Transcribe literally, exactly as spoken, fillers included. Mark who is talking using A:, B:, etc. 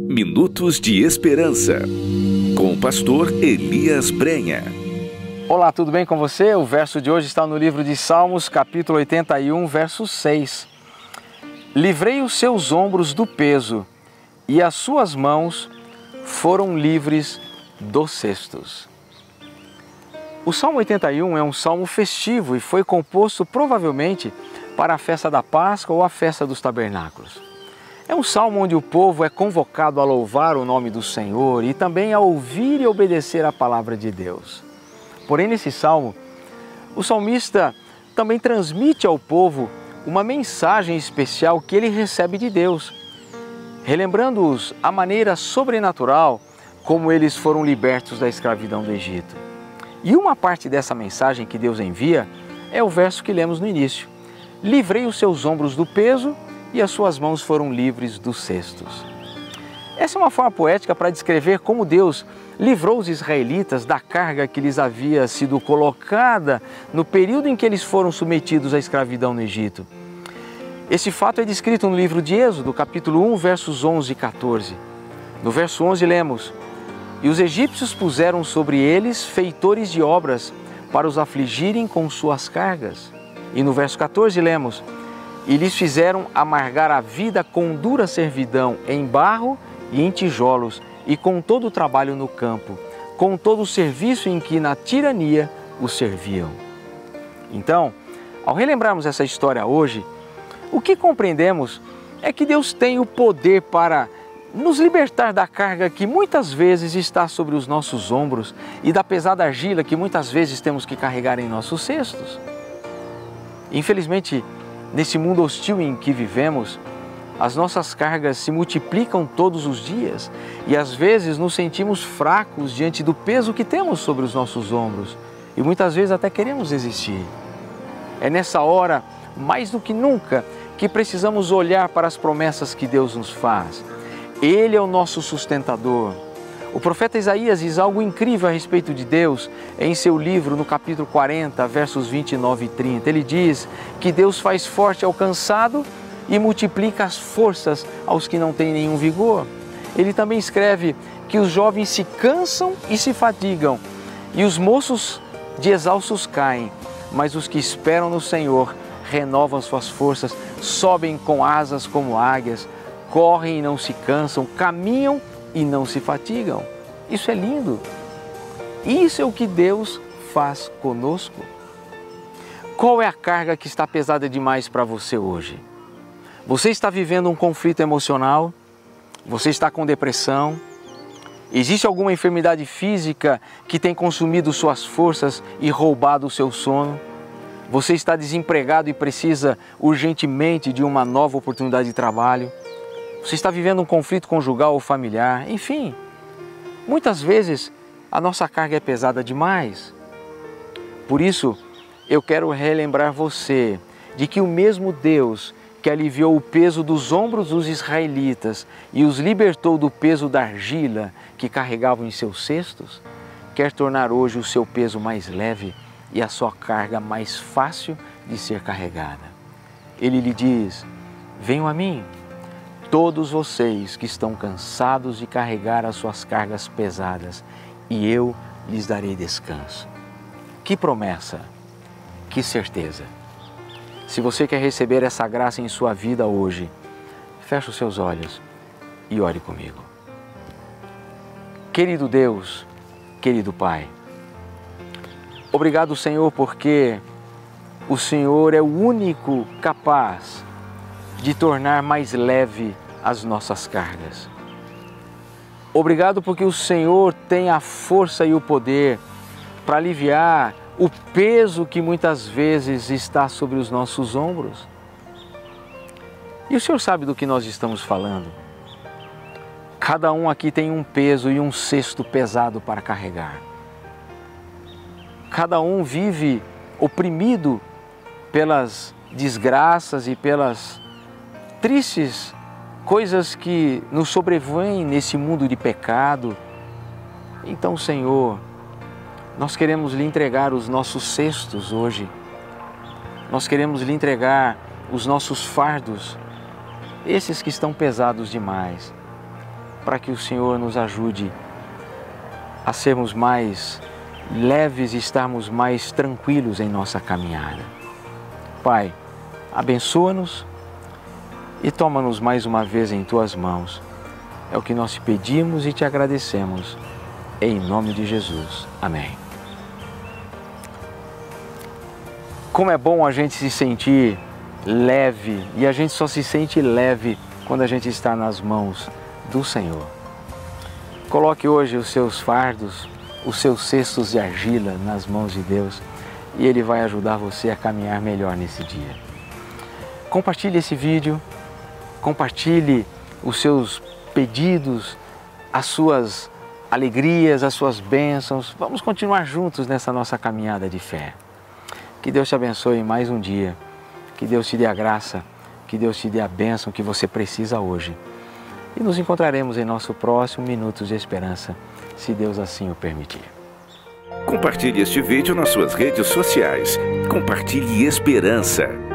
A: Minutos de Esperança, com o pastor Elias Brenha.
B: Olá, tudo bem com você? O verso de hoje está no livro de Salmos, capítulo oitenta e um, verso seis. Livrei os seus ombros do peso, e as suas mãos foram livres dos cestos. O Salmo oitenta e um é um salmo festivo e foi composto provavelmente para a festa da Páscoa ou a festa dos tabernáculos. É um salmo onde o povo é convocado a louvar o nome do Senhor e também a ouvir e obedecer a palavra de Deus. Porém, nesse salmo, o salmista também transmite ao povo uma mensagem especial que ele recebe de Deus, relembrando-os a maneira sobrenatural como eles foram libertos da escravidão do Egito. E uma parte dessa mensagem que Deus envia é o verso que lemos no início. Livrei os seus ombros do peso e as suas mãos foram livres dos cestos. Essa é uma forma poética para descrever como Deus livrou os israelitas da carga que lhes havia sido colocada no período em que eles foram submetidos à escravidão no Egito. Esse fato é descrito no livro de Êxodo, capítulo um, versos onze e quatorze. No verso onze lemos: E os egípcios puseram sobre eles feitores de obras para os afligirem com suas cargas. E no verso quatorze lemos: E lhes fizeram amargar a vida com dura servidão em barro e em tijolos, e com todo o trabalho no campo, com todo o serviço em que na tirania os serviam. Então, ao relembrarmos essa história hoje, o que compreendemos é que Deus tem o poder para nos libertar da carga que muitas vezes está sobre os nossos ombros e da pesada argila que muitas vezes temos que carregar em nossos cestos. Infelizmente, nesse mundo hostil em que vivemos, as nossas cargas se multiplicam todos os dias e às vezes nos sentimos fracos diante do peso que temos sobre os nossos ombros e muitas vezes até queremos desistir. É nessa hora, mais do que nunca, que precisamos olhar para as promessas que Deus nos faz. Ele é o nosso sustentador. O profeta Isaías diz algo incrível a respeito de Deus em seu livro, no capítulo quarenta, versos vinte e nove e trinta. Ele diz que Deus faz forte ao cansado e multiplica as forças aos que não têm nenhum vigor. Ele também escreve que os jovens se cansam e se fatigam, e os moços de exaustos caem, mas os que esperam no Senhor renovam suas forças, sobem com asas como águias, correm e não se cansam, caminham e não se fatigam. Isso é lindo. Isso é o que Deus faz conosco. Qual é a carga que está pesada demais para você hoje? Você está vivendo um conflito emocional? Você está com depressão? Existe alguma enfermidade física que tem consumido suas forças e roubado o seu sono? Você está desempregado e precisa urgentemente de uma nova oportunidade de trabalho? Você está vivendo um conflito conjugal ou familiar? Enfim, muitas vezes a nossa carga é pesada demais. Por isso, eu quero relembrar você de que o mesmo Deus que aliviou o peso dos ombros dos israelitas e os libertou do peso da argila que carregavam em seus cestos, quer tornar hoje o seu peso mais leve e a sua carga mais fácil de ser carregada. Ele lhe diz: venham a mim, todos vocês que estão cansados de carregar as suas cargas pesadas, e eu lhes darei descanso. Que promessa, que certeza! Se você quer receber essa graça em sua vida hoje, feche os seus olhos e ore comigo. Querido Deus, querido Pai, obrigado, Senhor, porque o Senhor é o único capaz de tornar mais leve as nossas cargas. Obrigado porque o Senhor tem a força e o poder para aliviar o peso que muitas vezes está sobre os nossos ombros. E o Senhor sabe do que nós estamos falando. Cada um aqui tem um peso e um cesto pesado para carregar. Cada um vive oprimido pelas desgraças e pelas tristes coisas que nos sobrevêm nesse mundo de pecado. Então, Senhor, nós queremos lhe entregar os nossos cestos hoje. Nós queremos lhe entregar os nossos fardos, esses que estão pesados demais. para que o Senhor nos ajude a sermos mais leves e estarmos mais tranquilos em nossa caminhada. Pai, abençoa-nos e toma-nos mais uma vez em Tuas mãos. É o que nós te pedimos e te agradecemos. Em nome de Jesus. Amém. Como é bom a gente se sentir leve, e a gente só se sente leve quando a gente está nas mãos do Senhor. Coloque hoje os seus fardos, os seus cestos de argila nas mãos de Deus e Ele vai ajudar você a caminhar melhor nesse dia. Compartilhe esse vídeo, compartilhe os seus pedidos, as suas alegrias, as suas bênçãos. Vamos continuar juntos nessa nossa caminhada de fé. Que Deus te abençoe em mais um dia, que Deus te dê a graça, que Deus te dê a bênção que você precisa hoje. E nos encontraremos em nosso próximo Minutos de Esperança, se Deus assim o permitir.
A: Compartilhe este vídeo nas suas redes sociais. Compartilhe esperança.